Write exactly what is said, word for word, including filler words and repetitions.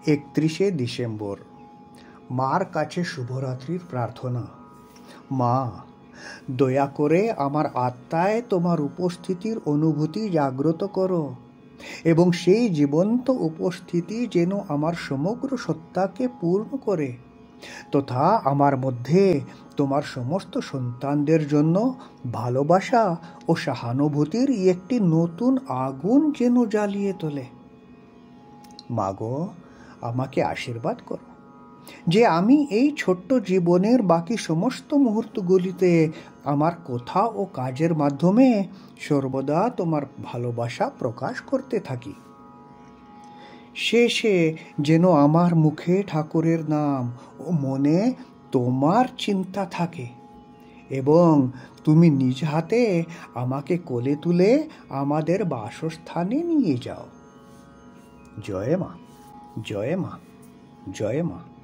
একত্রিশে ডিসেম্বর। মার কাছে শুভরাত্রির প্রার্থনা। মা, দয়া করে আমার আত্মায় তোমার উপস্থিতির অনুভূতি জাগ্রত করো এবং সেই জীবন্ত উপস্থিতি যেন আমার সমগ্র সত্তাকে পূর্ণ করে, তথা আমার মধ্যে তোমার সমস্ত সন্তানদের জন্য ভালোবাসা ও সহানুভূতির একটি নতুন আগুন যেন জ্বালিয়ে তোলে। মাগো, আমাকে আশীর্বাদ করো যে আমি এই ছোট্ট জীবনের বাকি সমস্ত মুহূর্তগুলিতে আমার কথা ও কাজের মাধ্যমে সর্বদা তোমার ভালোবাসা প্রকাশ করতে থাকি। শেষে যেন আমার মুখে ঠাকুরের নাম ও মনে তোমার চিন্তা থাকে এবং তুমি নিজ হাতে আমাকে কোলে তুলে আমাদের বাসস্থানে নিয়ে যাও। জয় মা, জয় মা, জয় মা।